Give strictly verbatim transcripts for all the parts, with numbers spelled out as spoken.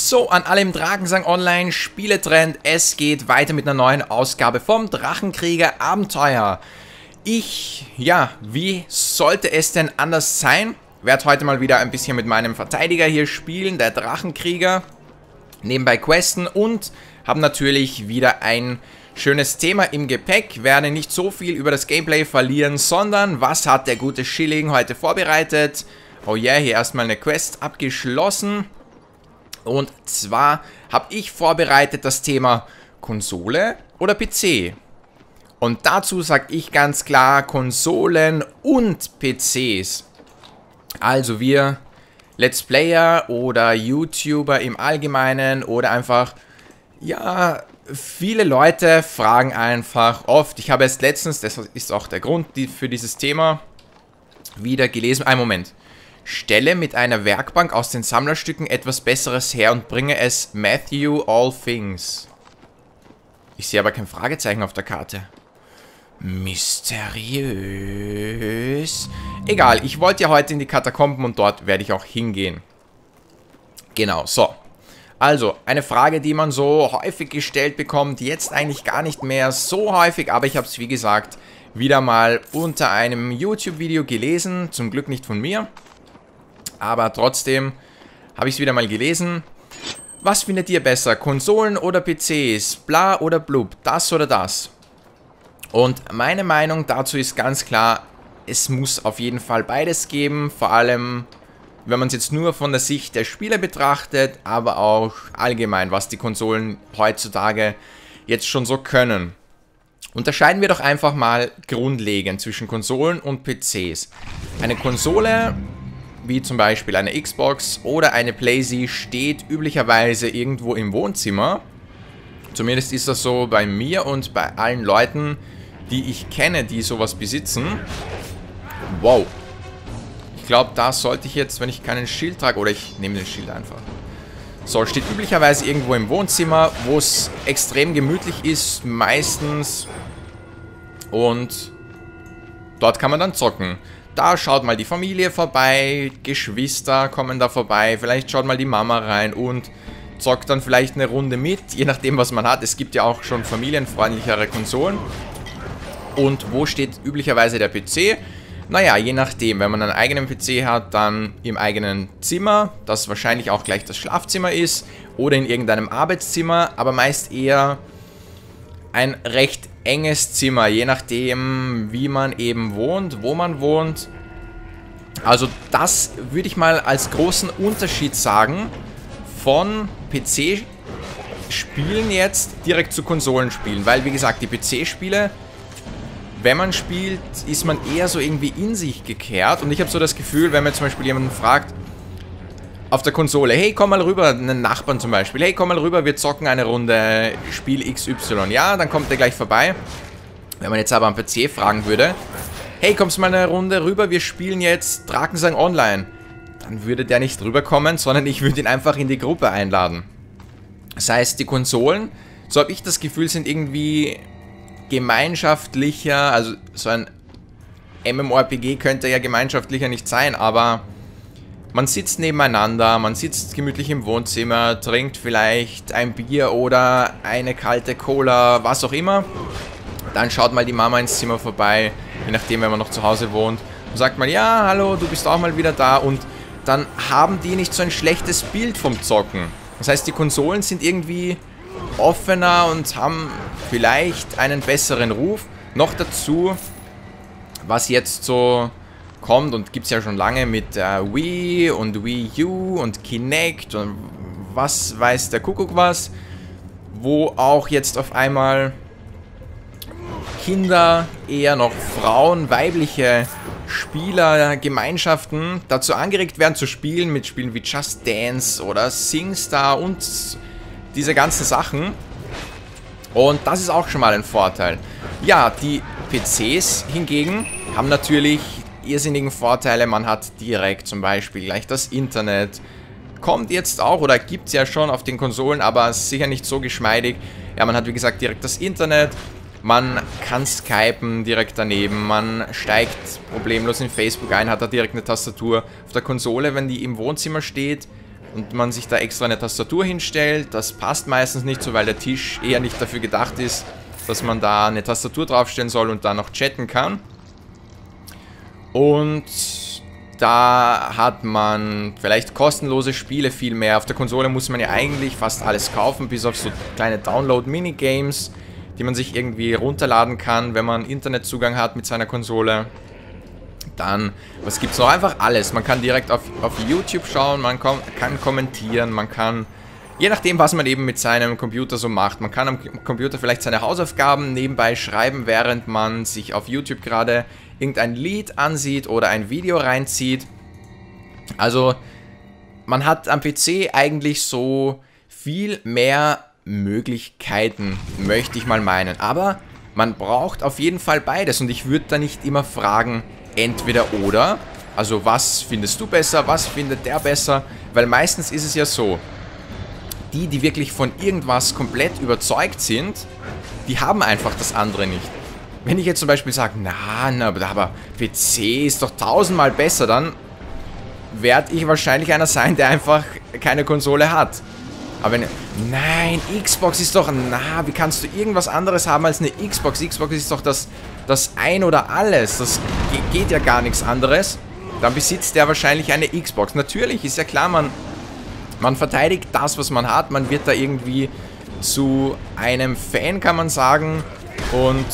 So, an alle im Drakensang Online Spieletrend. Es geht weiter mit einer neuen Ausgabe vom Drachenkrieger Abenteuer. Ich, ja, wie sollte es denn anders sein? Werde heute mal wieder ein bisschen mit meinem Verteidiger hier spielen, der Drachenkrieger. Nebenbei questen und habe natürlich wieder ein schönes Thema im Gepäck. Werde nicht so viel über das Gameplay verlieren, sondern was hat der gute Schilling heute vorbereitet? Oh yeah, hier erstmal eine Quest abgeschlossen. Und zwar habe ich vorbereitet das Thema Konsole oder P C. Und dazu sage ich ganz klar Konsolen und P Cs. Also wir Let's Player oder YouTuber im Allgemeinen oder einfach, ja, viele Leute fragen einfach oft. Ich habe jetzt letztens, das ist auch der Grund für dieses Thema, wieder gelesen. Einen Moment. Stelle mit einer Werkbank aus den Sammlerstücken etwas Besseres her und bringe es Matthew all things. Ich sehe aber kein Fragezeichen auf der Karte. Mysteriös. Egal, ich wollte ja heute in die Katakomben und dort werde ich auch hingehen. Genau, so. Also, eine Frage, die man so häufig gestellt bekommt, jetzt eigentlich gar nicht mehr so häufig, aber ich habe es, wie gesagt, wieder mal unter einem YouTube-Video gelesen, zum Glück nicht von mir. Aber trotzdem habe ich es wieder mal gelesen. Was findet ihr besser? Konsolen oder P Cs? Bla oder blub? Das oder das? Und meine Meinung dazu ist ganz klar, es muss auf jeden Fall beides geben. Vor allem, wenn man es jetzt nur von der Sicht der Spieler betrachtet, aber auch allgemein, was die Konsolen heutzutage jetzt schon so können. Unterscheiden wir doch einfach mal grundlegend zwischen Konsolen und P Cs. Eine Konsole, wie zum Beispiel eine Xbox oder eine PlayStation, steht üblicherweise irgendwo im Wohnzimmer. Zumindest ist das so bei mir und bei allen Leuten, die ich kenne, die sowas besitzen. Wow. Ich glaube, da sollte ich jetzt, wenn ich keinen Schild trage, oder ich nehme den Schild einfach. So, steht üblicherweise irgendwo im Wohnzimmer, wo es extrem gemütlich ist, meistens. Und dort kann man dann zocken. Da schaut mal die Familie vorbei, Geschwister kommen da vorbei, vielleicht schaut mal die Mama rein und zockt dann vielleicht eine Runde mit, je nachdem was man hat. Es gibt ja auch schon familienfreundlichere Konsolen. Und wo steht üblicherweise der P C? Naja, je nachdem, wenn man einen eigenen P C hat, dann im eigenen Zimmer, das wahrscheinlich auch gleich das Schlafzimmer ist, oder in irgendeinem Arbeitszimmer, aber meist eher ein recht enges Zimmer, je nachdem, wie man eben wohnt, wo man wohnt. Also das würde ich mal als großen Unterschied sagen von P C-Spielen jetzt direkt zu Konsolenspielen, weil wie gesagt, die P C-Spiele, wenn man spielt, ist man eher so irgendwie in sich gekehrt und ich habe so das Gefühl, wenn man zum Beispiel jemanden fragt, auf der Konsole, hey, komm mal rüber, einen Nachbarn zum Beispiel, hey, komm mal rüber, wir zocken eine Runde Spiel X Y. Ja, dann kommt der gleich vorbei. Wenn man jetzt aber am P C fragen würde, hey, kommst mal eine Runde rüber, wir spielen jetzt Drakensang Online. Dann würde der nicht rüberkommen, sondern ich würde ihn einfach in die Gruppe einladen. Das heißt, die Konsolen, so habe ich das Gefühl, sind irgendwie gemeinschaftlicher, also so ein MMORPG könnte ja gemeinschaftlicher nicht sein, aber man sitzt nebeneinander, man sitzt gemütlich im Wohnzimmer, trinkt vielleicht ein Bier oder eine kalte Cola, was auch immer. Dann schaut mal die Mama ins Zimmer vorbei, je nachdem, wenn man noch zu Hause wohnt. Und sagt mal, ja, hallo, du bist auch mal wieder da. Und dann haben die nicht so ein schlechtes Bild vom Zocken. Das heißt, die Konsolen sind irgendwie offener und haben vielleicht einen besseren Ruf. Noch dazu, was jetzt so kommt und gibt es ja schon lange mit äh, Wii und Wii U und Kinect und was weiß der Kuckuck was, wo auch jetzt auf einmal Kinder, eher noch Frauen, weibliche Spieler, Gemeinschaften dazu angeregt werden zu spielen mit Spielen wie Just Dance oder SingStar und diese ganzen Sachen. Und das ist auch schon mal ein Vorteil. Ja, die P Cs hingegen haben natürlich irrsinnigen Vorteile. Man hat direkt zum Beispiel gleich das Internet. Kommt jetzt auch, oder gibt es ja schon auf den Konsolen, aber sicher nicht so geschmeidig. Ja, man hat wie gesagt direkt das Internet. Man kann skypen direkt daneben. Man steigt problemlos in Facebook ein, hat da direkt eine Tastatur. Auf der Konsole, wenn die im Wohnzimmer steht, und man sich da extra eine Tastatur hinstellt. Das passt meistens nicht so, weil der Tisch eher nicht dafür gedacht ist, dass man da eine Tastatur draufstellen soll und da noch chatten kann. Und da hat man vielleicht kostenlose Spiele viel mehr. Auf der Konsole muss man ja eigentlich fast alles kaufen, bis auf so kleine Download-Minigames, die man sich irgendwie runterladen kann, wenn man Internetzugang hat mit seiner Konsole. Dann, was gibt's noch? Einfach alles. Man kann direkt auf, auf YouTube schauen, man kann kommentieren, man kann, je nachdem, was man eben mit seinem Computer so macht, man kann am Computer vielleicht seine Hausaufgaben nebenbei schreiben, während man sich auf YouTube gerade irgendein Lied ansieht oder ein Video reinzieht. Also, man hat am P C eigentlich so viel mehr Möglichkeiten, möchte ich mal meinen. Aber man braucht auf jeden Fall beides und ich würde da nicht immer fragen, entweder oder. Also was findest du besser, was findet der besser? Weil meistens ist es ja so, die, die wirklich von irgendwas komplett überzeugt sind, die haben einfach das andere nicht. Wenn ich jetzt zum Beispiel sage, na, na, aber P C ist doch tausendmal besser, dann werde ich wahrscheinlich einer sein, der einfach keine Konsole hat. Aber wenn, nein, Xbox ist doch, na, wie kannst du irgendwas anderes haben als eine Xbox? Xbox ist doch das, das Ein oder Alles, das geht ja gar nichts anderes. Dann besitzt der wahrscheinlich eine Xbox. Natürlich, ist ja klar, man, man verteidigt das, was man hat. Man wird da irgendwie zu einem Fan, kann man sagen, und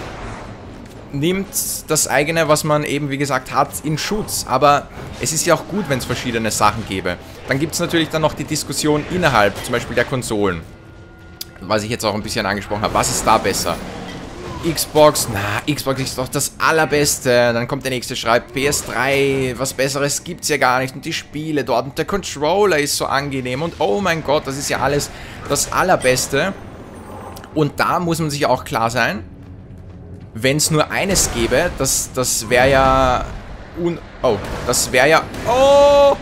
nimmt das eigene, was man eben, wie gesagt, hat, in Schutz. Aber es ist ja auch gut, wenn es verschiedene Sachen gäbe. Dann gibt es natürlich dann noch die Diskussion innerhalb, zum Beispiel der Konsolen. Was ich jetzt auch ein bisschen angesprochen habe. Was ist da besser? Xbox, na, Xbox ist doch das Allerbeste. Dann kommt der nächste, schreibt P S drei, was Besseres gibt's ja gar nicht. Und die Spiele dort und der Controller ist so angenehm. Und oh mein Gott, das ist ja alles das Allerbeste. Und da muss man sich auch klar sein, wenn es nur eines gäbe, das, das wäre ja... Un oh, das wäre ja... Oh!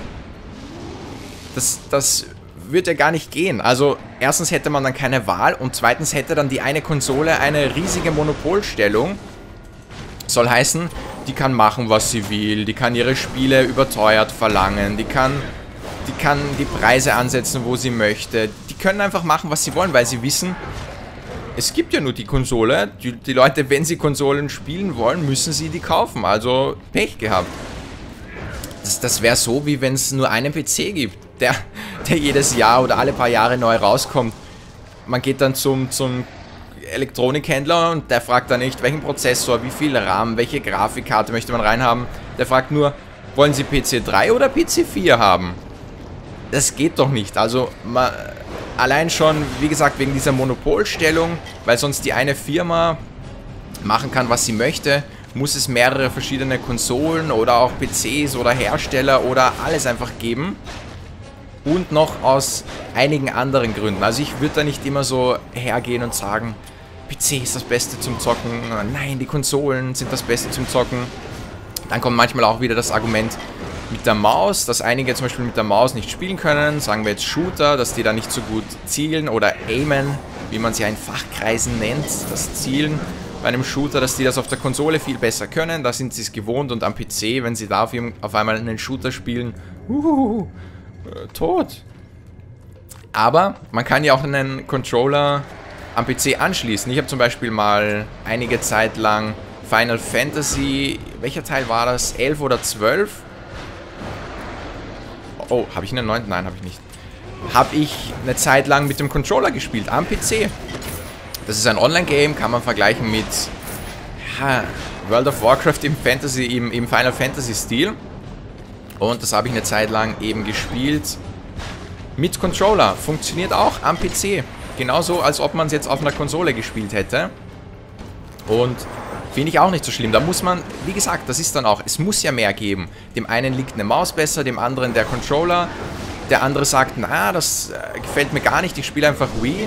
Das, das würde ja gar nicht gehen. Also, erstens hätte man dann keine Wahl und zweitens hätte dann die eine Konsole eine riesige Monopolstellung. Soll heißen, die kann machen, was sie will, die kann ihre Spiele überteuert verlangen, die kann, die kann die Preise ansetzen, wo sie möchte. Die können einfach machen, was sie wollen, weil sie wissen... Es gibt ja nur die Konsole. Die, die Leute, wenn sie Konsolen spielen wollen, müssen sie die kaufen. Also Pech gehabt. Das, das wäre so, wie wenn es nur einen P C gibt, der, der jedes Jahr oder alle paar Jahre neu rauskommt. Man geht dann zum, zum Elektronikhändler und der fragt dann nicht, welchen Prozessor, wie viel RAM, welche Grafikkarte möchte man reinhaben. Der fragt nur, wollen Sie P C drei oder P C vier haben? Das geht doch nicht. Also man... Allein schon, wie gesagt, wegen dieser Monopolstellung, weil sonst die eine Firma machen kann, was sie möchte, muss es mehrere verschiedene Konsolen oder auch P Cs oder Hersteller oder alles einfach geben. Und noch aus einigen anderen Gründen. Also ich würde da nicht immer so hergehen und sagen, P C ist das Beste zum Zocken, nein, die Konsolen sind das Beste zum Zocken. Dann kommt manchmal auch wieder das Argument mit der Maus, dass einige zum Beispiel mit der Maus nicht spielen können, sagen wir jetzt Shooter, dass die da nicht so gut zielen oder aimen, wie man sie ja in Fachkreisen nennt, das Zielen bei einem Shooter, dass die das auf der Konsole viel besser können, da sind sie es gewohnt und am P C, wenn sie da auf einmal einen Shooter spielen, uhuhu, äh, tot. Aber man kann ja auch einen Controller am P C anschließen. Ich habe zum Beispiel mal einige Zeit lang Final Fantasy, welcher Teil war das? elf oder zwölf? Oh, habe ich einen neunten? Nein, habe ich nicht. Habe ich eine Zeit lang mit dem Controller gespielt, am P C. Das ist ein Online-Game, kann man vergleichen mit ja, World of Warcraft im Fantasy, im, im Final Fantasy-Stil. Und das habe ich eine Zeit lang eben gespielt mit Controller. Funktioniert auch am P C. Genauso, als ob man es jetzt auf einer Konsole gespielt hätte. Und finde ich auch nicht so schlimm. Da muss man, wie gesagt, das ist dann auch, es muss ja mehr geben. Dem einen liegt eine Maus besser, dem anderen der Controller. Der andere sagt, na, das äh, gefällt mir gar nicht, ich spiele einfach Wii.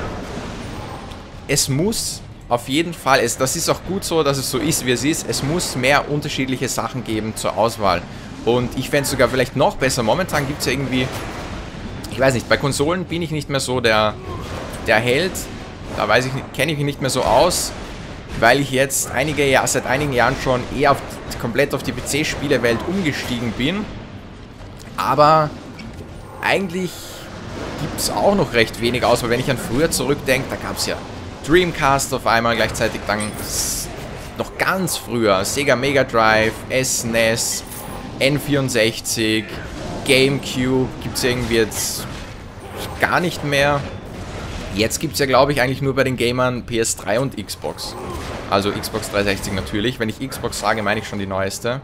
Es muss auf jeden Fall, es, das ist auch gut so, dass es so ist, wie es ist. Es muss mehr unterschiedliche Sachen geben zur Auswahl. Und ich fände es sogar vielleicht noch besser. Momentan gibt es ja irgendwie, ich weiß nicht, bei Konsolen bin ich nicht mehr so der, der Held. Da weiß ich, kenne ich mich nicht mehr so aus. Weil ich jetzt einige Jahr, seit einigen Jahren schon eher auf, komplett auf die P C-Spielewelt umgestiegen bin. Aber eigentlich gibt es auch noch recht wenig aus, weil wenn ich an früher zurückdenke, da gab es ja Dreamcast auf einmal, gleichzeitig dann noch ganz früher Sega Mega Drive, S N E S, N vierundsechzig, GameCube, gibt es irgendwie jetzt gar nicht mehr. Jetzt gibt es ja, glaube ich, eigentlich nur bei den Gamern P S drei und Xbox. Also Xbox dreihundertsechzig natürlich. Wenn ich Xbox sage, meine ich schon die neueste.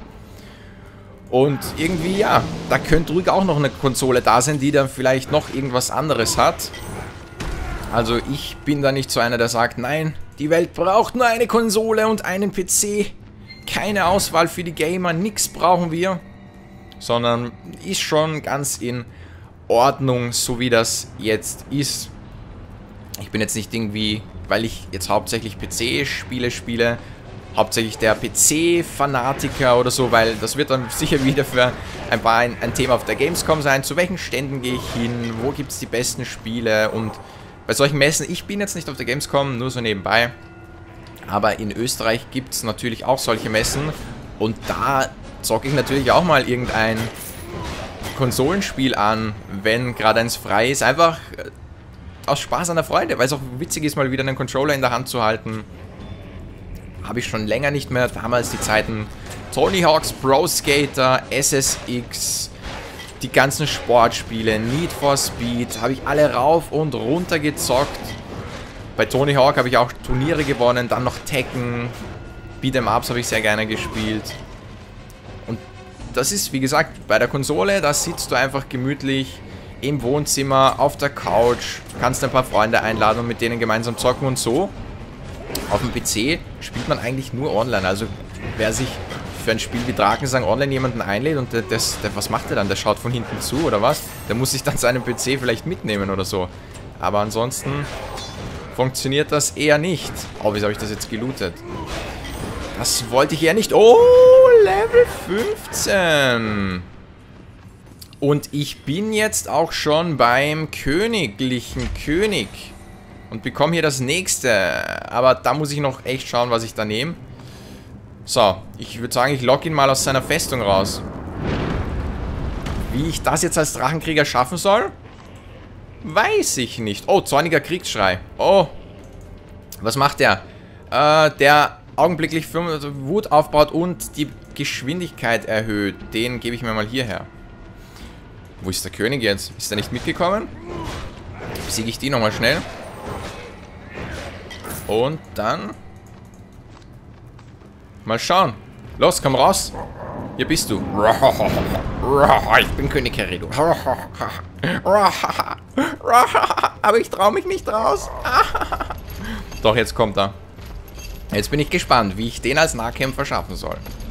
Und irgendwie, ja, da könnte ruhig auch noch eine Konsole da sein, die dann vielleicht noch irgendwas anderes hat. Also ich bin da nicht so einer, der sagt, nein, die Welt braucht nur eine Konsole und einen P C. Keine Auswahl für die Gamer, nichts brauchen wir. Sondern ist schon ganz in Ordnung, so wie das jetzt ist. Ich bin jetzt nicht irgendwie, weil ich jetzt hauptsächlich P C-Spiele spiele, hauptsächlich der P C-Fanatiker oder so, weil das wird dann sicher wieder für ein paar ein, ein Thema auf der Gamescom sein. Zu welchen Ständen gehe ich hin? Wo gibt es die besten Spiele? Und bei solchen Messen, ich bin jetzt nicht auf der Gamescom, nur so nebenbei. Aber in Österreich gibt es natürlich auch solche Messen. Und da zocke ich natürlich auch mal irgendein Konsolenspiel an, wenn gerade eins frei ist. Einfach aus Spaß an der Freude, weil es auch witzig ist, mal wieder einen Controller in der Hand zu halten. Habe ich schon länger nicht mehr. Damals die Zeiten Tony Hawk's Pro Skater, S S X, die ganzen Sportspiele, Need for Speed, habe ich alle rauf und runter gezockt. Bei Tony Hawk habe ich auch Turniere gewonnen, dann noch Tekken, Beat'em Ups habe ich sehr gerne gespielt. Und das ist, wie gesagt, bei der Konsole, da sitzt du einfach gemütlich im Wohnzimmer, auf der Couch, kannst ein paar Freunde einladen und mit denen gemeinsam zocken und so. Auf dem P C spielt man eigentlich nur online, also wer sich für ein Spiel wie Drakensang online jemanden einlädt und der, das, der, was macht der dann? Der schaut von hinten zu oder was? Der muss sich dann seinen P C vielleicht mitnehmen oder so. Aber ansonsten funktioniert das eher nicht. Oh, wieso habe ich das jetzt gelootet? Das wollte ich eher nicht. Oh, Level fünfzehn. Und ich bin jetzt auch schon beim königlichen König. Und bekomme hier das nächste. Aber da muss ich noch echt schauen, was ich da nehme. So, ich würde sagen, ich logge ihn mal aus seiner Festung raus. Wie ich das jetzt als Drachenkrieger schaffen soll? Weiß ich nicht. Oh, zorniger Kriegsschrei. Oh. Was macht der? Äh, der augenblicklich Wut aufbaut und die Geschwindigkeit erhöht. Den gebe ich mir mal hierher. Wo ist der König jetzt? Ist er nicht mitgekommen? Besiege ich die nochmal schnell. Und dann... Mal schauen. Los, komm raus. Hier bist du. Ich bin König Gerudo. Aber ich traue mich nicht raus. Doch, jetzt kommt er. Jetzt bin ich gespannt, wie ich den als Nahkämpfer schaffen soll.